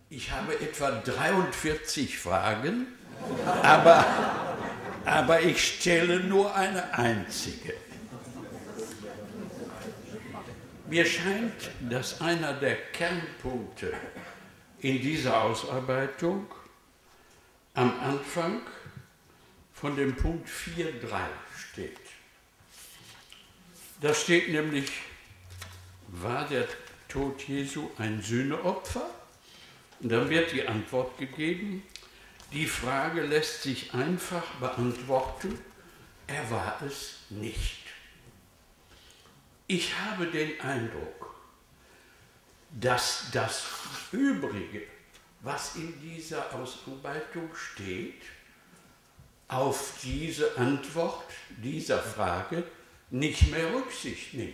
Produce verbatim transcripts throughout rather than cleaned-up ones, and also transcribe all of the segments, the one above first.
Ich habe etwa dreiundvierzig Fragen, aber, aber ich stelle nur eine einzige. Mir scheint, dass einer der Kernpunkte in dieser Ausarbeitung am Anfang von dem Punkt vier Punkt drei steht. Da steht nämlich, war der Tod Jesu ein Sühneopfer? Und dann wird die Antwort gegeben, die Frage lässt sich einfach beantworten, er war es nicht. Ich habe den Eindruck, dass das Übrige, was in dieser Ausarbeitung steht, auf diese Antwort dieser Frage nicht mehr Rücksicht nimmt.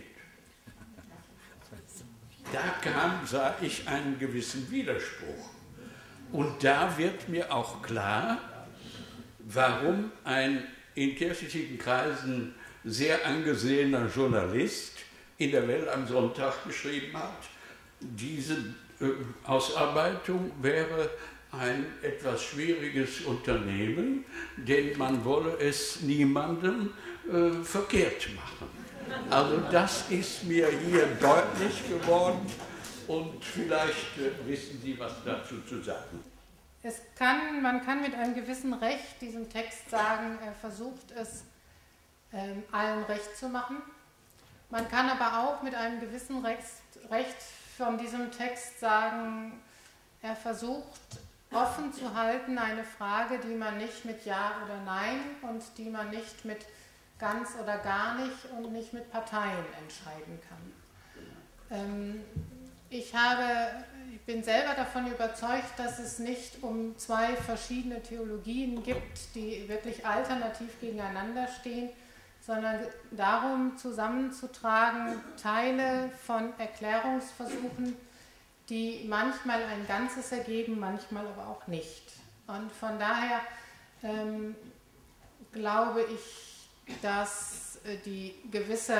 Da kam, sah ich einen gewissen Widerspruch. Und da wird mir auch klar, warum ein in kirchlichen Kreisen sehr angesehener Journalist in der Welt am Sonntag geschrieben hat, diese äh, Ausarbeitung wäre ein etwas schwieriges Unternehmen, denn man wolle es niemandem äh, verkehrt machen. Also das ist mir hier deutlich geworden und vielleicht äh, wissen Sie, was dazu zu sagen. Es kann, man kann mit einem gewissen Recht diesem Text sagen, er versucht es ähm, allen recht zu machen. Man kann aber auch mit einem gewissen Recht, Recht von diesem Text sagen, er versucht offen zu halten eine Frage, die man nicht mit Ja oder Nein und die man nicht mit ganz oder gar nicht und nicht mit Parteien entscheiden kann. Ähm, ich, habe, ich bin selber davon überzeugt, dass es nicht um zwei verschiedene Theologien gibt, die wirklich alternativ gegeneinander stehen, sondern darum zusammenzutragen Teile von Erklärungsversuchen, die manchmal ein Ganzes ergeben, manchmal aber auch nicht. Und von daher ähm, glaube ich, dass die gewisse,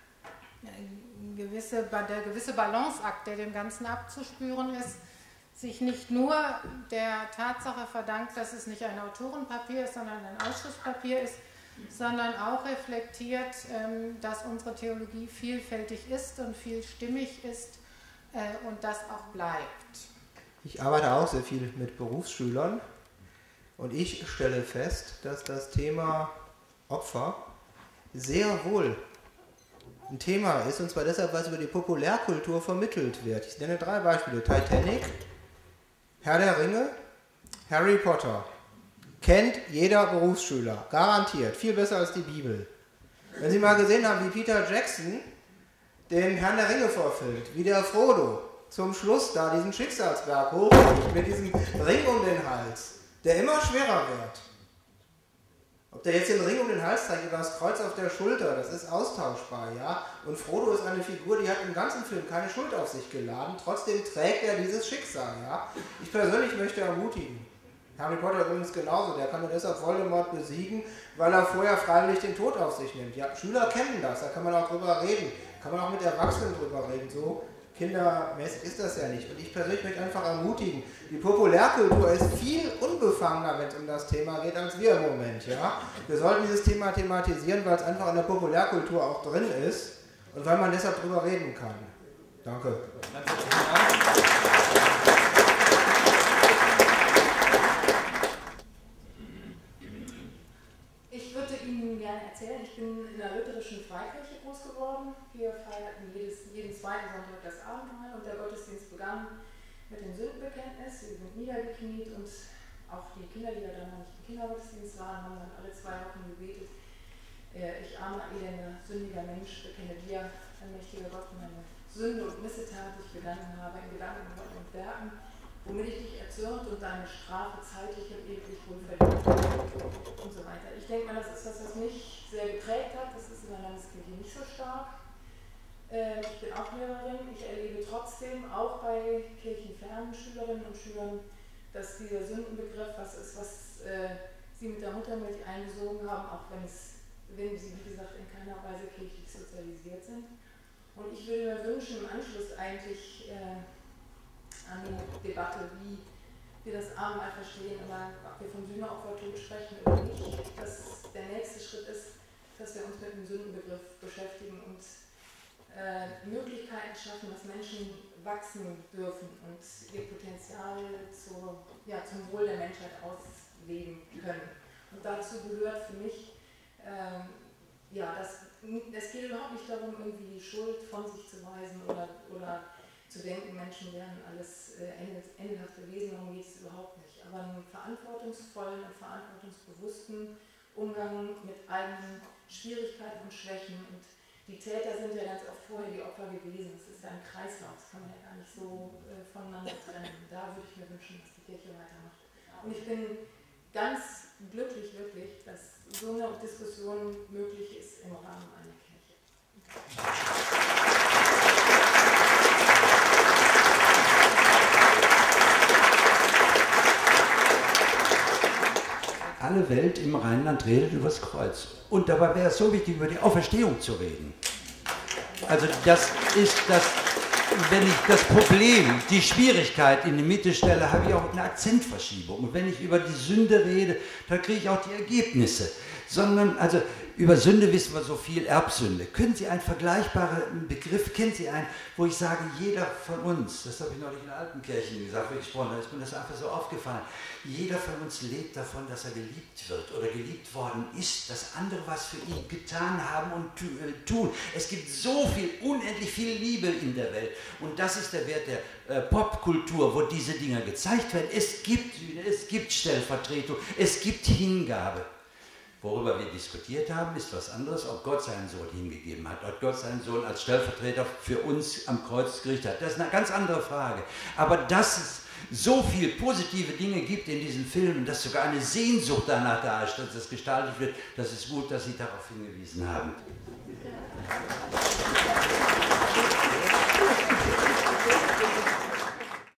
gewisse, der gewisse Balanceakt, der dem Ganzen abzuspüren ist, sich nicht nur der Tatsache verdankt, dass es nicht ein Autorenpapier ist, sondern ein Ausschusspapier ist, sondern auch reflektiert, dass unsere Theologie vielfältig ist und vielstimmig ist und das auch bleibt. Ich arbeite auch sehr viel mit Berufsschülern und ich stelle fest, dass das Thema Opfer sehr wohl ein Thema ist, und zwar deshalb, weil es über die Populärkultur vermittelt wird. Ich nenne drei Beispiele. Titanic, Herr der Ringe, Harry Potter. Kennt jeder Berufsschüler, garantiert, viel besser als die Bibel. Wenn Sie mal gesehen haben, wie Peter Jackson den Herrn der Ringe verfilmt, wie der Frodo zum Schluss da diesen Schicksalsberg hochgeht mit diesem Ring um den Hals, der immer schwerer wird. Ob der jetzt den Ring um den Hals trägt oder das Kreuz auf der Schulter, das ist austauschbar, ja. Und Frodo ist eine Figur, die hat im ganzen Film keine Schuld auf sich geladen, trotzdem trägt er dieses Schicksal, ja. Ich persönlich möchte ermutigen, Harry Potter übrigens genauso, der kann nur deshalb Voldemort besiegen, weil er vorher freiwillig den Tod auf sich nimmt. Ja, Schüler kennen das, da kann man auch drüber reden, kann man auch mit Erwachsenen drüber reden, so kindermäßig ist das ja nicht. Und ich persönlich möchte einfach ermutigen, die Populärkultur ist viel unbefangener, wenn es um das Thema geht, als wir im Moment. Ja? Wir sollten dieses Thema thematisieren, weil es einfach in der Populärkultur auch drin ist und weil man deshalb drüber reden kann. Danke. Ich würde Ihnen gerne erzählen, ich bin in der lutherischen Freikirche groß geworden. Wir feierten jedes, jeden zweiten Sonntag das Abendmahl und der Gottesdienst begann mit dem Sündenbekenntnis. Wir sind niedergekniet und auch die Kinder, die ja dann noch nicht im Kindergottesdienst waren, haben dann alle zwei Wochen gebetet. Ich armer, elender, sündiger Mensch, bekenne dir, allmächtiger Gott, meine Sünde und Missetat, die ich begangen habe in Gedanken, Worten und Werken, womit ich dich erzürnt und deine Strafe zeitlich und ewig wohl verdient und so weiter. Ich denke mal, das ist was, was mich sehr geprägt hat. Das ist in der Landeskirche nicht so stark. Ich bin auch Lehrerin. Ich erlebe trotzdem auch bei kirchenfernen Schülerinnen und Schülern, dass dieser Sündenbegriff was ist, was sie mit der Muttermilch eingesogen haben, auch wenn, es, wenn sie, wie gesagt, in keiner Weise kirchlich sozialisiert sind. Und ich würde mir wünschen, im Anschluss eigentlich äh, an den Debatte, wie wir das Abendmahl verstehen, aber ob wir vom Sühneopfertod sprechen oder nicht, dass der nächste Schritt ist, dass wir uns mit dem Sündenbegriff beschäftigen und äh, Möglichkeiten schaffen, dass Menschen wachsen dürfen und ihr Potenzial zur, ja, zum Wohl der Menschheit ausleben können. Und dazu gehört für mich, äh, ja, dass, es geht überhaupt nicht darum, irgendwie die Schuld von sich zu weisen oder, oder zu denken, Menschen wären alles äh, endelhafte Wesen, darum geht es überhaupt nicht. Aber einen verantwortungsvollen und verantwortungsbewussten Umgang mit eigenen Schwierigkeiten und Schwächen. Und die Täter sind ja ganz oft vorher die Opfer gewesen. Es ist ja ein Kreislauf, das kann man ja gar nicht so äh, voneinander trennen. Da würde ich mir wünschen, dass die Kirche weitermacht. Und ich bin ganz glücklich, wirklich, dass so eine Diskussion möglich ist im Rahmen einer Kirche. Alle Welt im Rheinland redet über das Kreuz. Und dabei wäre es so wichtig, über die Auferstehung zu reden. Also das ist das, wenn ich das Problem, die Schwierigkeit in die Mitte stelle, habe ich auch eine Akzentverschiebung. Und wenn ich über die Sünde rede, dann kriege ich auch die Ergebnisse. Sondern, also über Sünde wissen wir so viel, Erbsünde. Können Sie einen vergleichbaren Begriff, kennen Sie einen, wo ich sage, jeder von uns, das habe ich neulich in Altenkirchen gesagt, wo ich gesprochen habe, ist mir das einfach so aufgefallen, jeder von uns lebt davon, dass er geliebt wird oder geliebt worden ist, dass andere was für ihn getan haben und tun. Es gibt so viel, unendlich viel Liebe in der Welt und das ist der Wert der äh, Popkultur, wo diese Dinge gezeigt werden. Es gibt Sühne, es gibt Stellvertretung, es gibt Hingabe. Worüber wir diskutiert haben, ist was anderes, ob Gott seinen Sohn hingegeben hat, ob Gott seinen Sohn als Stellvertreter für uns am Kreuz gerichtet hat. Das ist eine ganz andere Frage. Aber dass es so viele positive Dinge gibt in diesen Filmen, dass sogar eine Sehnsucht danach da ist, dass es gestaltet wird, das ist gut, dass Sie darauf hingewiesen haben.